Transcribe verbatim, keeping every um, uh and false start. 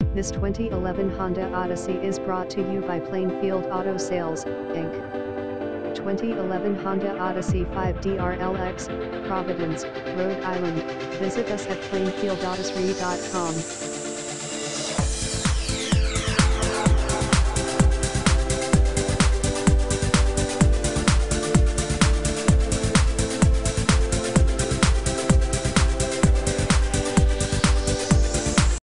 This twenty eleven Honda Odyssey is brought to you by Plainfield Auto Sales, Incorporated twenty eleven Honda Odyssey five D R L X, Providence, Rhode Island. Visit us at plainfield odyssey dot com.